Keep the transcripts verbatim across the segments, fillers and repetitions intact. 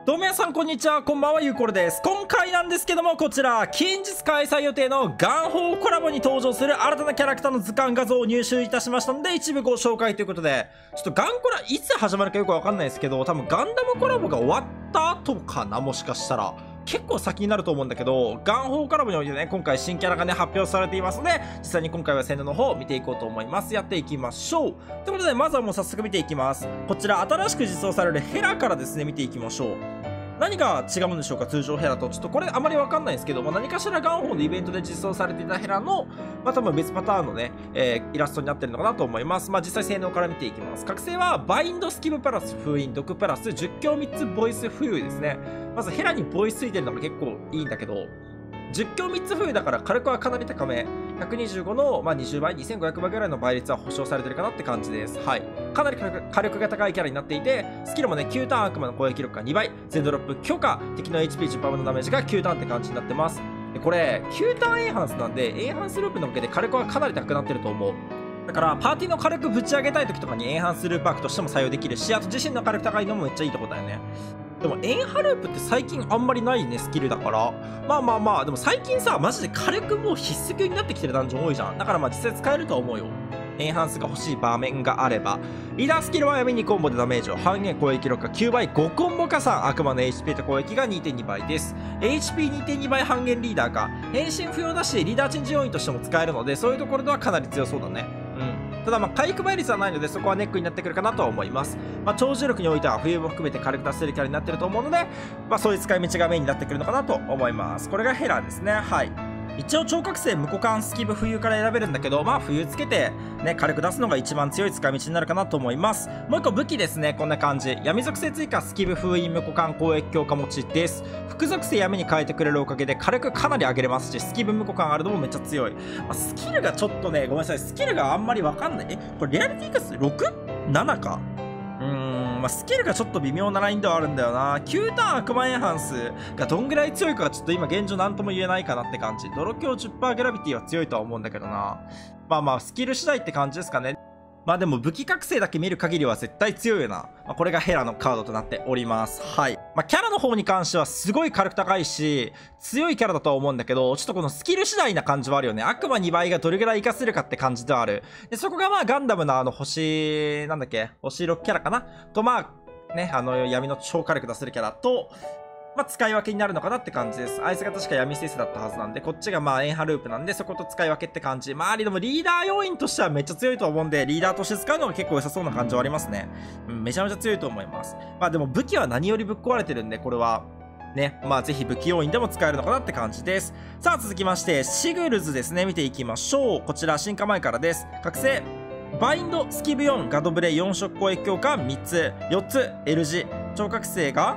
どうも皆さんこんにちは、こんばんは、ゆうころです。今回なんですけども、こちら近日開催予定のガンホーコラボに登場する新たなキャラクターの図鑑画像を入手いたしましたので、一部ご紹介ということで、ちょっとガンコラいつ始まるかよくわかんないですけど、多分ガンダムコラボが終わった後かな、もしかしたら結構先になると思うんだけど、ガンホーコラボにおいてね、今回新キャラがね発表されていますので、実際に今回は宣伝の方を見ていこうと思います。やっていきましょう。ということで、まずはもう早速見ていきます。こちら新しく実装されるヘラからですね、見ていきましょう。何が違うんでしょうか、通常ヘラと。ちょっとこれあまりわかんないんですけど、まあ、何かしらガンホーのイベントで実装されていたヘラの、まあ、多分別パターンのね、えー、イラストになってるのかなと思います。まあ、実際性能から見ていきます。覚醒はバインドスキブプラス封印、毒プラスじゅっ強みっつボイス浮遊ですね。まずヘラにボイスついてるのが結構いいんだけど、じゅっ強みっつ浮遊だから火力はかなり高め。ひゃくにじゅうごの、まあ、にじゅうばい、にせんごひゃくばいぐらいの倍率は保証されてるかなって感じです。はい。かなり火力が高いキャラになっていて、スキルもね、きゅうターン悪魔の攻撃力がにばい、全ドロップ許可、敵の エイチピーじゅっパーセント のダメージがきゅうターンって感じになってます。でこれ、きゅうターンエンハンスなんで、エンハンスループのおかげで火力はかなり高くなってると思う。だから、パーティーの火力ぶち上げたい時とかにエンハンスループアークとしても採用できるし、あと自身の火力高いのもめっちゃいいとこだよね。でもエンハループって最近あんまりないね、スキルだから。まあまあまあ、でも最近さ、マジで火力もう必須級になってきてるダンジョン多いじゃん。だからまあ実際使えるとは思うよ。エンハンスが欲しい場面があれば。リーダースキルは闇にコンボでダメージを半減、攻撃力がきゅうばい、ごコンボ加算、悪魔の エイチピー と攻撃が にてんにばいです。エイチピーにてんに 倍半減リーダーか。変身不要だし、リーダーチェンジ要因としても使えるので、そういうところではかなり強そうだね。うん。ただまあ回復倍率はないので、そこはネックになってくるかなとは思います。まあ、超重力においては冬も含めて火力出せるキャラになってると思うので、まあ、そういう使い道がメインになってくるのかなと思います。これがヘラですね。はい。一応超覚醒無股間スキブ浮遊から選べるんだけど、まあ浮遊つけてね、火力出すのが一番強い使い道になるかなと思います。もう一個武器ですね。こんな感じ。闇属性追加スキブ封印無股間攻撃強化持ちです。副属性闇に変えてくれるおかげで火力かなり上げれますし、スキブ無股間あるのもめっちゃ強い。まあ、スキルがちょっとね、ごめんなさい。スキルがあんまりわかんない。え、これリアリティカス ろく?なな かうーん、まあ、スキルがちょっと微妙なラインではあるんだよな。きゅうターン悪魔エンハンスがどんぐらい強いかがちょっと今現状なんとも言えないかなって感じ。泥強 じゅっパーセント グラビティは強いとは思うんだけどな。まあまあ、スキル次第って感じですかね。まあでも武器覚醒だけ見る限りは絶対強いよな。まあ、これがヘラのカードとなっております。はい。まあキャラの方に関してはすごい火力高いし、強いキャラだとは思うんだけど、ちょっとこのスキル次第な感じはあるよね。悪魔にばいがどれぐらい活かせるかって感じではある。で、そこがまあガンダムのあの星、なんだっけ星ろくキャラかなと、まあ、ね、あの闇の超火力出せるキャラと、まあ、使い分けになるのかなって感じです。あいつが確か闇セスだったはずなんで、こっちがまあエンハループなんで、そこと使い分けって感じ。まあ、でもリーダー要員としてはめっちゃ強いと思うんで、リーダーとして使うのが結構良さそうな感じはありますね。うん、めちゃめちゃ強いと思います。まあでも武器は何よりぶっ壊れてるんで、これは、ね、まあぜひ武器要員でも使えるのかなって感じです。さあ続きまして、シグルズですね、見ていきましょう。こちら進化前からです。覚醒。バインド、スキブよん、ガドブレよん色攻撃強化みっつ、よっつ、L 字。超覚醒が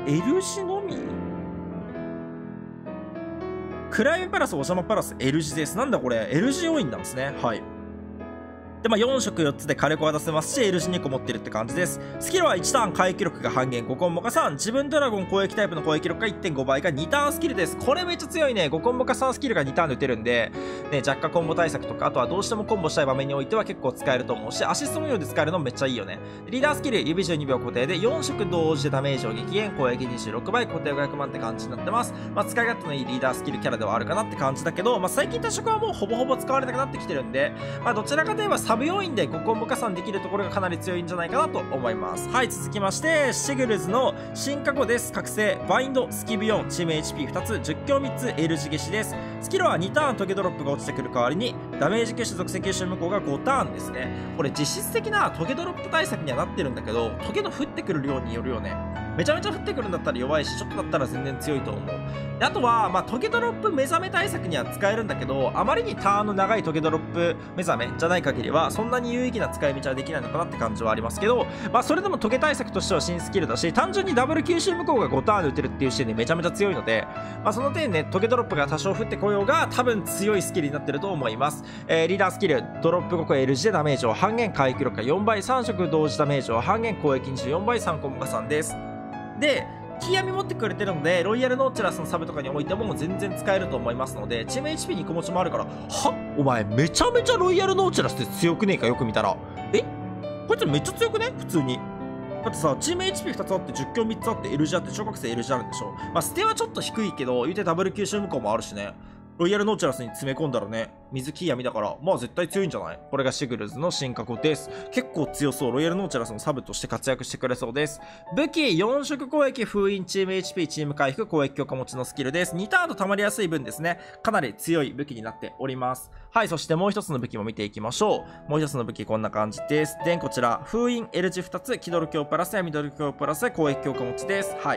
L 字のみクライムプラス、お邪魔プラス、L 字です。なんだこれ ?L 字要因なんですね。はい。で、まあ、よん色よっつで火力は出せますし、L 字にこ持ってるって感じです。スキルはいちターン回復力が半減、ごコンボ加算。自分ドラゴン攻撃タイプの攻撃力が いってんごばいがにターンスキルです。これめっちゃ強いね。ごコンボ加算スキルがにターンで打てるんで、ね、弱化コンボ対策とか、あとはどうしてもコンボしたい場面においては結構使えると思うし、アシスト無料で使えるのもめっちゃいいよね。リーダースキル、指じゅうにびょう固定でよん色同時でダメージを激減、攻撃にじゅうろくばい、固定ごひゃくまんって感じになってます。まあ、使い勝手のいいリーダースキルキャラではあるかなって感じだけど、まあ、最近多色はもうほぼほぼ使われなくなってきてるんで、まあ、どちらかといえばサブ要因でごコンボ加算できるところがかなり強いんじゃないかなと思います。はい、続きまして、シグルズの進化後です。覚醒、バインド、スキブよん、チーム エイチピーふたつ、じゅっ強みっつ、L 字消しです。スキルはにターントゲドロップが落ちてくる代わりに、ダメージ消し属性吸収無効がごターンですね。これ実質的なトゲドロップ対策にはなってるんだけど、トゲの降ってくる量によるよね。めちゃめちゃ降ってくるんだったら弱いし、ちょっとだったら全然強いと思う。であとは、まあ、トゲドロップ目覚め対策には使えるんだけど、あまりにターンの長いトゲドロップ目覚めじゃない限りは、そんなに有意義な使い道はできないのかなって感じはありますけど、まあ、それでもトゲ対策としては新スキルだし、単純にダブル吸収無効がごターンで打てるっていう視点でめちゃめちゃ強いので、まあ、その点ね、トゲドロップが多少降ってこようが、多分強いスキルになってると思います。えー、リーダースキル、ドロップごこ L 字でダメージを半減、回復力がよんばい、さん色同時ダメージを半減、攻撃にじゅうよんばい、さんコンボ加算です。で、キー闇持ってくれてるので、ロイヤルノーチラスのサブとかにおいても全然使えると思いますので、チーム エイチピーに個持ちもあるから、はお前めちゃめちゃロイヤルノーチラスって強くねえか、よく見たら。えこいつめっちゃ強くね普通に。 だってさ、チーム エイチピーふたつあって、じゅっ強みっつあって、エルジー あって、小学生 エルジー あるんでしょ。まあ、ステはちょっと低いけど、言うてダブル吸収向こうもあるしね。ロイヤルノーチャラスに詰め込んだらね、水木闇だから、まあ絶対強いんじゃない？これがシグルズの進化後です。結構強そう。ロイヤルノーチャラスのサブとして活躍してくれそうです。武器、よん色攻撃、封印、チーム エイチピー、チーム回復、攻撃強化持ちのスキルです。にターンと溜まりやすい分ですね、かなり強い武器になっております。はい、そしてもう一つの武器も見ていきましょう。もう一つの武器こんな感じです。で、こちら、封印、L 字ふたつ、気ドル強プラスやミドル強プラス、攻撃強化持ちです。はい。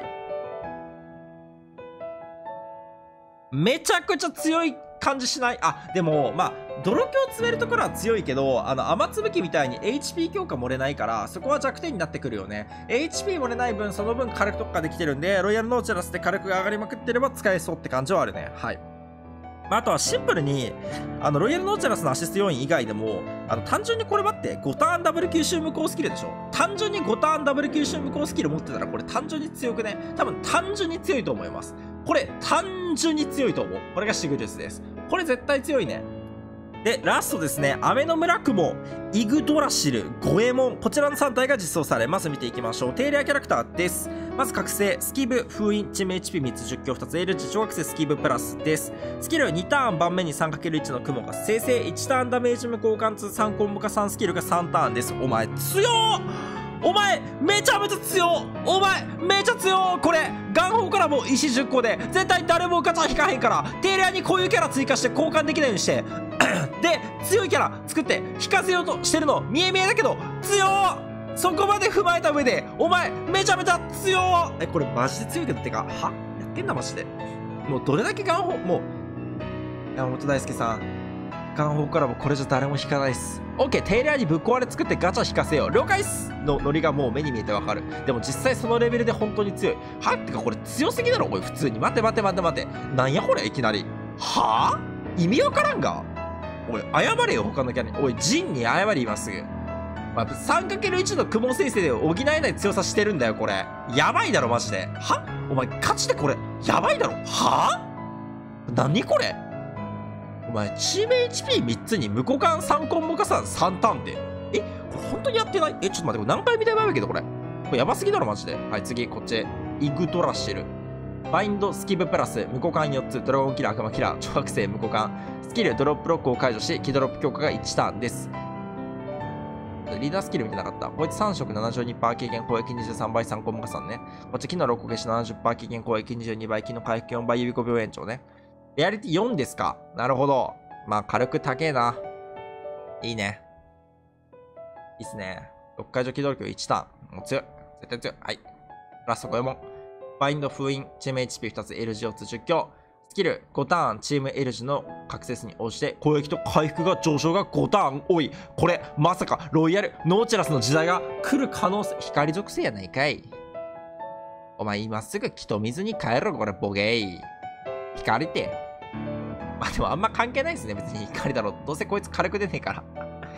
めちゃくちゃ強い感じしない？あ、でも、まあ、泥強詰めるところは強いけど、あの、雨粒武器みたいに エイチピー 強化漏れないから、そこは弱点になってくるよね。エイチピー 漏れない分、その分火力特化できてるんで、ロイヤルノーチャラスで火力が上がりまくってれば使えそうって感じはあるね。はい。まあ、あとはシンプルに、あの、ロイヤルノーチャラスのアシスト要因以外でも、あの、単純にこれ待って、ごターンダブル吸収無効スキルでしょ？単純にごターンダブル吸収無効スキル持ってたら、これ単純に強くね？多分単純に強いと思います。これ、単純に強いと思う。これがシグルスです。これ絶対強いね。で、ラストですね。雨の村雲、イグドラシル、ゴエモン。こちらのさん体が実装されます。見ていきましょう。低レアキャラクターです。まず覚醒、スキブ、封印、チーム エイチピーみっつ、じゅっ強ふたつ、エルジ、小学生スキブプラスです。スキルにターン盤面に さんかけるいち の雲が生成、いちターンダメージ無効貫通さんコンボ化さんスキルがさんターンです。お前強っ！お前めちゃめちゃ強っ！お前めちゃ強っ！これガンホーからも石じゅっこで絶対誰もガチャ引かへんから、低レアにこういうキャラ追加して交換できないようにしてで強いキャラ作って引かせようとしてるの見え見えだけど強っ！そこまで踏まえた上でお前めちゃめちゃ強っ！え、これマジで強いけどってか、はやってんだマジで。もうどれだけガンホー、もう山本大輔さん、ガンホーからもこれじゃ誰も引かないっす。オッケー、低レアにぶっ壊れ作ってガチャ引かせよう。了解っすのノリがもう目に見えてわかる。でも実際そのレベルで本当に強い。はってかこれ強すぎだろ、おい普通に。待て待て待て待て。なんやこれいきなり。はぁ？意味わからんが。おい、謝れよ他のキャラに。おい、ジンに謝り今すぐ。まあ、さんかけるいち の雲生成で補えない強さしてるんだよ、これ。やばいだろ、マジで。は？お前、ガチでこれ、やばいだろ。はぁ？何これ？お前、チーム エイチピーみっつに無効間さんコンボ加算さんターンで。え、これ本当にやってない？え、ちょっと待って、これ何回見たいわけど、これ。これやばすぎだろ、マジで。はい、次、こっち。イグドラシル。バインド、スキブプラス、無効間よっつ、ドラゴンキラー、悪魔キラー、小学生無効間。スキル、ドロップロックを解除し、キドロップ強化がいちターンです。リーダースキル見てなかった。こいつさん色 ななじゅうにパーセント 軽減、攻撃にじゅうさんばい、さんコンボ加算ね。こっち、木のろっこ消し ななじゅっパーセント 軽減、攻撃にじゅうにばい、木の回復よんばい、指ごびょう延長ね。リアリティよんですか？なるほど。まあ、軽く高えな。いいね。いいっすね。ろっかい除機動力いちターン。もう強い。絶対強い。はい。ラストごえもん。バインド封印、チーム エイチピーふたつ、エルジーよっつ、じゅっ強。スキルごターン、チーム L 字の覚醒数に応じて攻撃と回復が上昇がごターン多い。これ、まさかロイヤル、ノーチェラスの時代が来る可能性。光属性やないかい。お前今すぐ木と水に変えろ、これ、ボケー。光って。まあでもあんま関係ないですね、別に光だろ。どうせこいつ軽く出ねえから。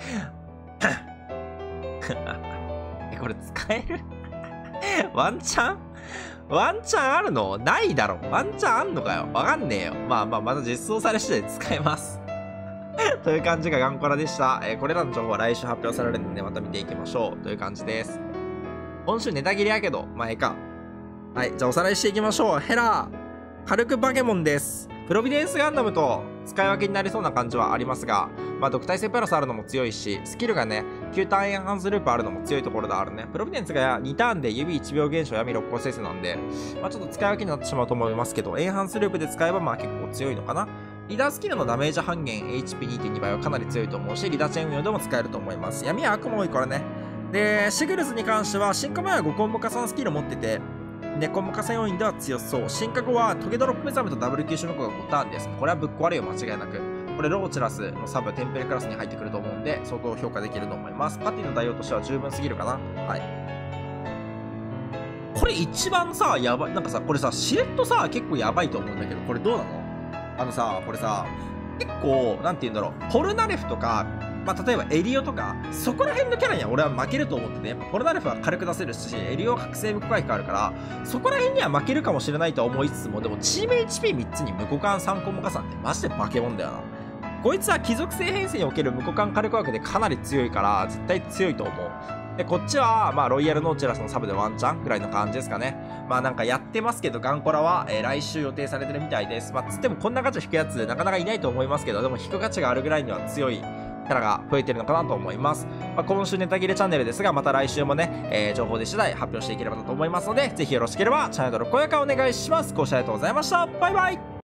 え、これ使えるワンチャンワンチャンあるの？ないだろ。ワンチャンあんのかよ。わかんねえよ。まあまあ、また実装され次第使えます。という感じがガンコラでした。えー、これらの情報は来週発表されるんで、また見ていきましょう。という感じです。今週ネタ切れやけど、まあええか。はい、じゃあおさらいしていきましょう。ヘラー、軽くバケモンです。プロビデンスガンダムと使い分けになりそうな感じはありますが、まあ、毒耐性プラスあるのも強いし、スキルがね、きゅうターンエンハンスループあるのも強いところであるね。プロビデンスがにターンで指いちびょう減少闇ろっこ生成なんで、まあ、ちょっと使い分けになってしまうと思いますけど、エンハンスループで使えばまあ結構強いのかな。リーダースキルのダメージ半減 エイチピーにてんに 倍はかなり強いと思うし、リーダーチェーン運用でも使えると思います。闇は悪も多いからね。で、シグルズに関しては、進化前はごコンボ加算スキル持ってて、で、コンボ加算要因では強そう。進化後はトゲドロップ目覚めとダブル吸収無効がごターンです。これはぶっ壊れよ、間違いなく。これ、ローチラスのサブ、テンペレクラスに入ってくると思うんで、相当評価できると思います。パティの代用としては十分すぎるかな。はい。これ一番さ、やばい。なんかさ、これさ、しれっとさ、結構やばいと思うんだけど、これどうなの？あのさ、これさ、結構、なんて言うんだろう。ポルナレフとか、まあ、例えばエリオとか、そこら辺のキャラには俺は負けると思ってね。やっぱポルナレフは軽く出せるし、エリオは覚醒無効回復あるから、そこら辺には負けるかもしれないとは思いつつも、でもチーム エイチピーみっ つに無効間さんコンボ加算ってマジで化け物だよな。 こいつは貴族性編成における無股間火力枠でかなり強いから絶対強いと思う。でこっちはまあロイヤルノーチェラスのサブでワンチャンぐらいの感じですかね。まあなんかやってますけど、ガンコラは、えー、来週予定されてるみたいです。まあつってもこんなガチャ引くやつなかなかいないと思いますけど、でも引く価値があるぐらいには強いキャラが増えてるのかなと思います。まあ、今週ネタ切れチャンネルですが、また来週もね、えー、情報で次第発表していければと思いますので、ぜひよろしければチャンネル登録、高評価お願いします。ご視聴ありがとうございました。バイバイ。